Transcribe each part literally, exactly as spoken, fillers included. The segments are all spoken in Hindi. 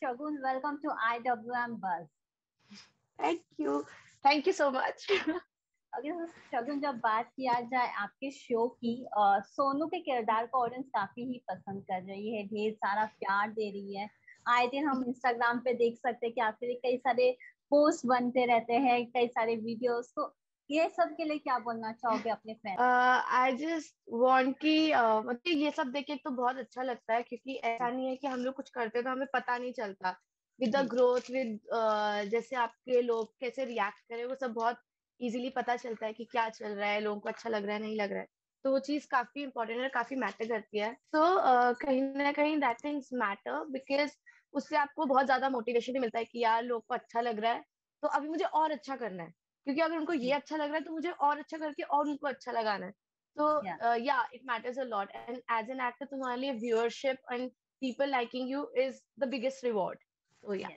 Shagun, welcome to I W M Buzz. Thank you thank you so much. अगर शगुन जब बात किया जाए आपके शो की, अ, सोनू के किरदार को ऑडियंस काफी ही पसंद कर रही है, ढेर सारा प्यार दे रही है। आए दिन हम इंस्टाग्राम पे देख सकते हैं कि आपके लिए कई सारे पोस्ट बनते रहते हैं, कई सारे वीडियोस। तो ये सब के लिए क्या बोलना चाहोगे अपने फैन? आई जस्ट वांट कि uh, मतलब ये सब देख के एक तो बहुत अच्छा लगता है, क्योंकि ऐसा नहीं है कि हम लोग कुछ करते तो हमें पता नहीं चलता। विद द जी। ग्रोथ, विद जैसे आपके लोग कैसे रिएक्ट करें, वो सब बहुत इजीली पता चलता है कि क्या चल रहा है, लोगों को अच्छा लग रहा है नहीं लग रहा है। तो वो चीज काफी इंपॉर्टेंट है, काफी मैटर करती है। सो so, uh, कहीं ना कहीं दैट थिंग्स मैटर, बिकॉज उससे आपको बहुत ज्यादा मोटिवेशन भी मिलता है कि यार लोग को अच्छा लग रहा है, तो अभी मुझे और अच्छा करना है। क्योंकि अगर उनको ये जी। अच्छा लग रहा है तो मुझे और अच्छा करके और उनको अच्छा लगाना है। या। तो yeah it matters a lot, and as an actor तुम्हारे लिए viewership and people liking you is the biggest reward. तो या यस।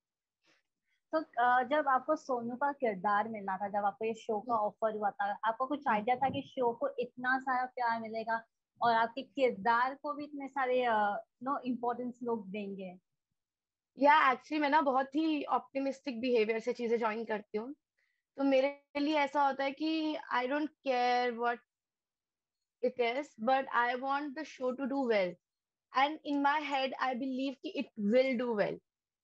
तो अ, जब आपको सोनू का किरदार मिला था, जब आपको ये शो का ऑफर हुआ था, आपको कुछ आइडिया था कि शो को इतना सारा प्यार मिलेगा और आपके किरदार को भी इतने सारे नो इम्पोर्टेंस लोग देंगे? या एक्चुअली मैं ना बहुत ही ऑप्टिमिस्टिक बिहेवियर से चीजें ज्वाइन करती हूँ। तो मेरे लिए ऐसा होता है कि I don't care what it is, but I want the show to do well, and in my head I believe कि इट विल डू वेल।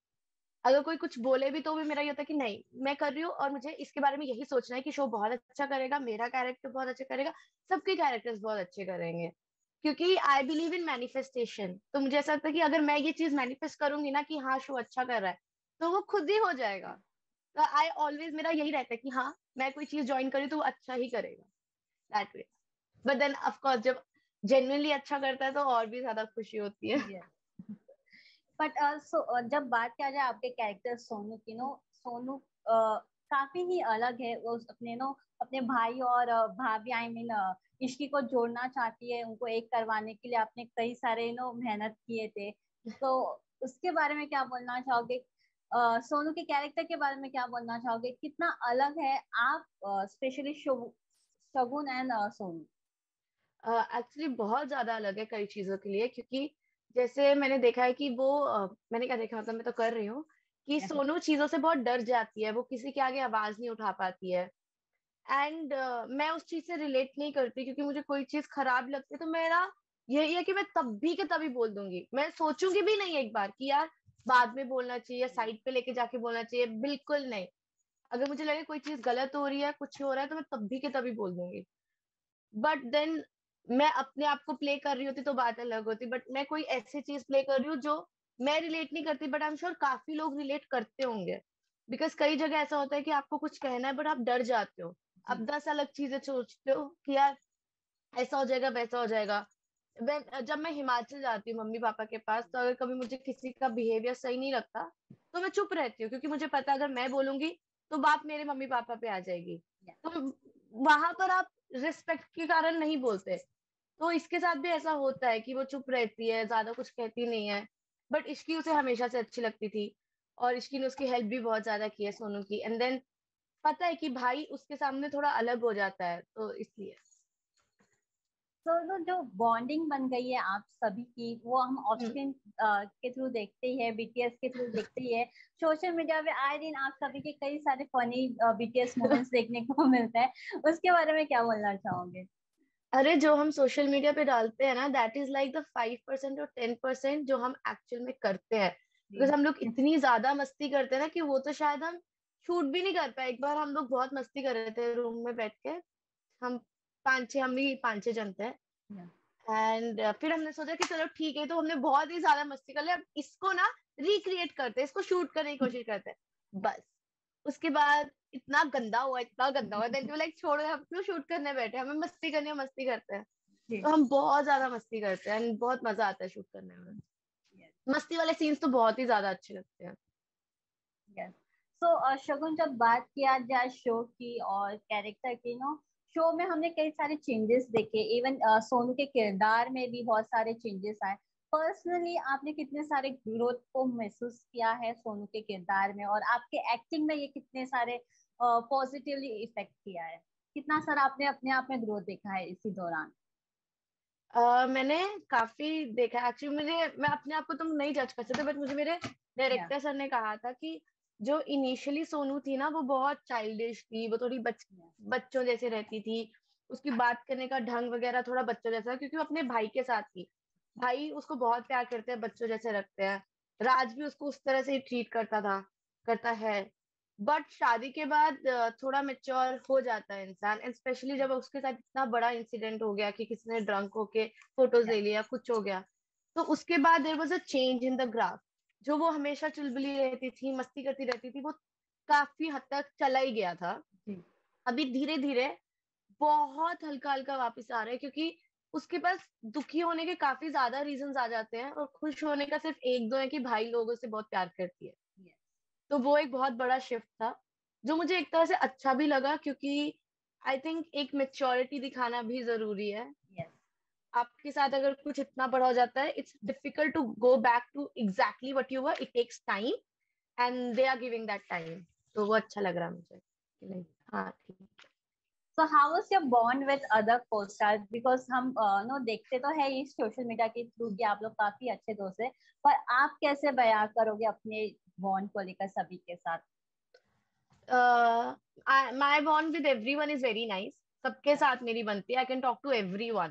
अगर कोई कुछ बोले भी तो भी मेरा ये होता है कि नहीं, मैं कर रही हूँ और मुझे इसके बारे में यही सोचना है कि शो बहुत अच्छा करेगा, मेरा कैरेक्टर बहुत अच्छा करेगा, सबके कैरेक्टर्स बहुत अच्छे करेंगे। क्योंकि आई बिलीव इन मैनिफेस्टेशन। तो मुझे ऐसा लगता है कि अगर मैं ये चीज मैनिफेस्ट करूंगी ना कि हाँ शो अच्छा कर रहा है, तो वो खुद ही हो जाएगा। तो आई ऑलवेज, मेरा यही रहता है कि हाँ मैं कोई चीज ज्वाइन करी तो वो अच्छा ही करेगा, that way. But then of course जब जेन्युइनली अच्छा करता है तो और भी ज्यादा खुशी होती है। यस। बट सो जब बात किया जाए आपके कैरेक्टर सोनू की, नो सोनू uh, काफी ही अलग है। वो अपने नो अपने भाई और uh, भाभी, आई मीन इश्की को जोड़ना चाहती है। उनको एक करवाने के लिए आपने कई सारे नो मेहनत किए थे। तो उसके बारे में क्या बोलना चाहोगे? uh, सोनू के कैरेक्टर के बारे में क्या बोलना चाहोगे? कितना अलग है आप, specially Shagun and Sonu? Actually बहुत ज्यादा अलग है कई चीजों के लिए, क्योंकि जैसे मैंने देखा है कि वो अ, मैंने क्या देखा, मतलब मैं तो कर रही हूँ कि Yes. सोनू चीजों से बहुत डर जाती है, वो किसी के आगे आवाज नहीं उठा पाती है। एंड मैं उस चीज से रिलेट नहीं करती, क्योंकि मुझे कोई चीज खराब लगती है तो मेरा यही है कि मैं तभी के तभी बोल दूंगी, मैं सोचूंगी भी नहीं एक बार कि यार बाद में बोलना चाहिए या साइड पे लेके जाके बोलना चाहिए, बिल्कुल नहीं। अगर मुझे लगे कोई चीज गलत हो रही है, कुछ हो रहा है, तो मैं तभी के तभी बोल दूंगी। बट देन मैं अपने आप को प्ले कर रही होती तो बात अलग होती, बट मैं कोई ऐसी चीज प्ले कर रही हूँ जो मैं रिलेट नहीं करती, बट आई एम श्योर काफी लोग रिलेट करते होंगे। बिकॉज कई जगह ऐसा होता है कि आपको कुछ कहना है बट आप डर जाते हो, आप जी। दस अलग चीजें सोचते हो कि यार ऐसा हो जाएगा वैसा हो जाएगा। When- जब मैं हिमाचल जाती हूँ मम्मी पापा के पास, तो अगर कभी मुझे किसी का बिहेवियर सही नहीं लगता तो मैं चुप रहती हूँ, क्योंकि मुझे पता है अगर मैं बोलूंगी तो बात मेरे मम्मी पापा पे आ जाएगी। Yes. तो वहां पर आप रिस्पेक्ट के कारण नहीं बोलते। तो इसके साथ भी ऐसा होता है कि वो चुप रहती है, ज्यादा कुछ कहती नहीं है। बट इश्की उसे हमेशा से अच्छी लगती थी, और इश्की ने उसकी हेल्प भी बहुत ज्यादा की है सोनू की। एंड देन पता है कि भाई उसके सामने थोड़ा अलग हो जाता है, तो इसलिए। तो तो जो बॉन्डिंग बन गई है आप सभी की, वो हम ऑफ हम्म। स्क्रीन के थ्रू देखते ही है, बीटीएस के थ्रू देखते ही है। सोशल मीडिया पे आए दिन आप सभी के कई सारे फनी बीटीएस मोमेंट्स देखने को मिलता है। उसके बारे में क्या बोलना चाहोगे? अरे जो हम सोशल मीडिया पे डालते हैं ना, that is like the five percent और टेन परसेंट जो हम एक्चुअल में करते हैं। बिकॉज जी। हम लोग इतनी ज्यादा मस्ती करते हैं ना कि वो तो शायद हम शूट भी नहीं कर पाए। एक बार हम लोग बहुत मस्ती कर रहे थे रूम में बैठ के, हम पांच छह, हम भी पांच छह जन थे। Yeah. एंड फिर हमने सोचा कि चलो ठीक है, तो हमने बहुत ही ज्यादा मस्ती कर लिया, अब इसको ना रिक्रिएट करते हैं, इसको शूट करने की कोशिश करते हैं बस। उसके बाद इतना गंदा हुआ, इतना गंदा हुआ, देन लाइक छोड़ो, हम क्यों शूट करने बैठे, हमें मस्ती करनी है, मस्ती करते हैं। जी। तो हम बहुत ज्यादा मस्ती करते हैं एंड बहुत मजा आता है शूट करने में। यस। मस्ती वाले सीन्स तो बहुत ही ज्यादा अच्छे लगते हैं। यस। सो शगुन, जब बात किया जाए शो की और कैरेक्टर की, नो शो में हमने कई सारे चेंजेस देखे। इवन सोनू के किरदार में भी बहुत सारे चेंजेस आए। पर्सनली आपने कितने सारे ग्रोथ को महसूस किया है सोनू के किरदार में, और आपके एक्टिंग में ये कितने सारे पॉजिटिवली इफेक्ट किया है? कितना सारा आपने अपने आप में ग्रोथ देखा है इसी दौरान? uh, मैंने काफी देखा एक्चुअली। मुझे, मैं अपने आप को तुम नहीं जज कर सकते, बट मुझे मेरे Yeah. डायरेक्टर सर ने कहा था कि जो इनिशियली सोनू थी ना, वो बहुत चाइल्डिश थी, वो थोड़ी बच Yeah. बच्चों जैसे रहती थी। उसकी बात करने का ढंग वगैरह थोड़ा बच्चों जैसा, क्योंकि वो अपने भाई के साथ थी। भाई उसको बहुत प्यार करते हैं, बच्चों जैसे रखते हैं। राज भी उसको उस तरह से ही ट्रीट करता था, करता है। बट शादी के बाद अ, थोड़ा मेच्योर हो जाता है इंसान, एंड स्पेशली जब उसके साथ इतना बड़ा इंसिडेंट हो गया कि किसी ने ड्रंक होके फोटोज Yeah. ले लिया, कुछ हो गया। तो उसके बाद there was a change in the graph. जो वो हमेशा चुलबुली रहती थी, मस्ती करती रहती थी, वो काफी हद तक चला ही गया था। जी. अभी धीरे धीरे बहुत हल्का हल्का वापस आ रहा है, क्योंकि उसके पास दुखी होने के काफी ज्यादा रीजंस आ जाते हैं, और खुश होने का सिर्फ एक दो है कि भाई लोगों से बहुत प्यार करती है। Yes. तो वो एक बहुत बड़ा शिफ्ट था, जो मुझे एक तरह से अच्छा भी लगा, क्योंकि आई थिंक एक मेच्योरिटी दिखाना भी जरूरी है। Yes. आपके साथ अगर कुछ इतना बड़ा हो जाता है, it's difficult to go back to exactly what you were. It takes time, and they are giving that time. तो वो अच्छा लग रहा है मुझे कि नहीं। हाँ ठीक। So how was your bond with other co-stars? Because हम नो देखते तो है इस सोशल मीडिया के थ्रू कि आप लोग काफी अच्छे दोस्त हैं, पर आप कैसे बयां करोगे अपने बॉन्ड को लेकर सभी के साथ? My bond with everyone is very nice. सबके साथ मेरी बनती है, I can talk to everyone.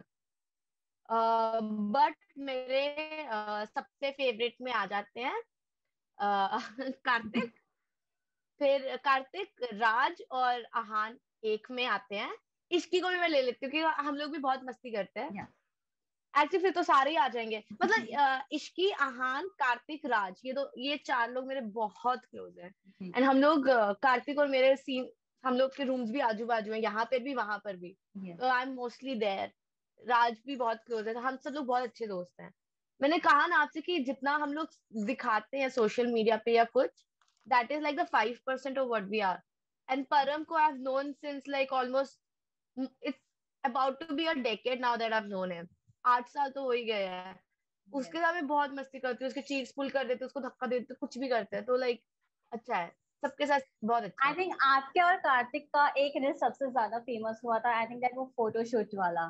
But मेरे uh, सबसे फेवरेट में आ जाते हैं uh, कार्तिक। फिर कार्तिक, राज और आहान एक में आते हैं। इश्की को भी मैं ले लेती हूँ, क्योंकि हम लोग भी बहुत मस्ती करते हैं। Yeah. एक्चुअली फिर तो सारे ही आ जाएंगे, मतलब अ, इश्की, आहान, कार्तिक, राज, ये दो, ये चार लोग मेरे बहुत क्लोज हैं। जी. एंड हम लोग अ, कार्तिक और मेरे सीन, हम लोग के रूम्स भी आजू बाजू हैं, यहाँ पर भी वहां पर भी। Yes. तो I am mostly there. Raj भी बहुत क्लोज है, तो हम सब लोग बहुत अच्छे दोस्त हैं। मैंने कहा ना आपसे कि जितना हम लोग दिखाते हैं सोशल मीडिया पे या कुछ, that is like the five percent of what we are. And Param को I have known since like almost, it's about to be a decade now that I have known him. आठ साल तो हो ही गए हैं। Yes. उसके साथ मैं बहुत मस्ती करती हूँ, उसके चीक्स पुल कर देते, उसको धक्का देते, कुछ भी करते हैं। तो लाइक अच्छा है, सबके साथ बहुत अच्छा आई है। थिंक आपके और कार्तिक का एक रील सबसे ज्यादा फेमस हुआ था, आई थिंक दैट वो फोटोशूट वाला।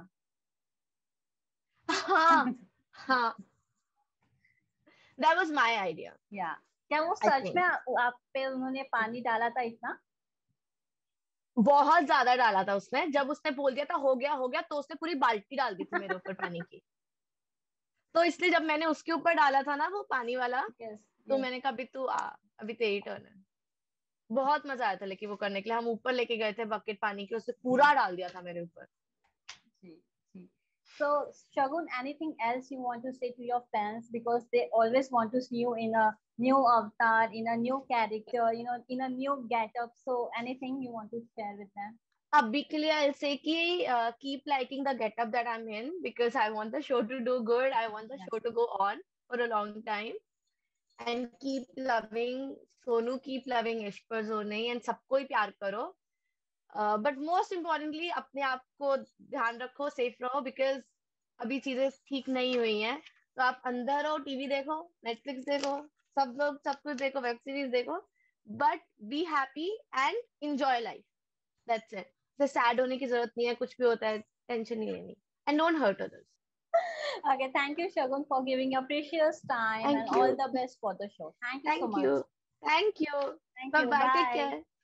हाँ हाँ, दैट वाज माय आइडिया, या क्या वो आई सच में थिंक। आ- आप पे उन्होंने पानी डाला था इतना? बहुत ज्यादा डाला था उसने। जब उसने बोल दिया था हो गया हो गया, तो उसने पूरी बाल्टी डाल दी थी मेरे ऊपर पानी की। तो इसलिए जब मैंने उसके ऊपर डाला था ना वो पानी वाला, यस. तो यस. मैंने कहा अभी तू आ, अभी तेरी टर्न है। बहुत मजा आया था, लेकिन वो करने के लिए हम ऊपर लेके गए थे बकेट पानी के, उससे पूरा डाल दिया था मेरे ऊपर। जी. जी. So, Shagun, anything else you want to say to your fans, because they always want to see you in a new avatar, in a new character, you know, in a new getup. So, anything you want to share with them? अभी के लिए I'll say कि keep liking the getup that I am in, because I want the show to do good, I want the Yeah. Show to go on for a long time. And keep loving Sonu, keep loving Ishq जोनी, एंड सबको ही प्यार करो। बट मोस्ट इम्पोर्टेंटली अपने आप को ध्यान रखो, सेफ रहो, बिकॉज अभी चीजें ठीक नहीं हुई हैं। तो आप अंदर रहो, टीवी देखो, नेटफ्लिक्स देखो, सब लोग सब कुछ देखो, वेब सीरीज देखो, but be happy and enjoy life. That's it. तो सैड होने की जरूरत नहीं है, कुछ भी होता है टेंशन नहीं लेनी, and don't hurt others. Okay, thank you, Shagun, for giving your precious time, and thank all you, the best for the show. Thank you so thank much. You, thank you. Thank bye you. Bye, take Bye. Care.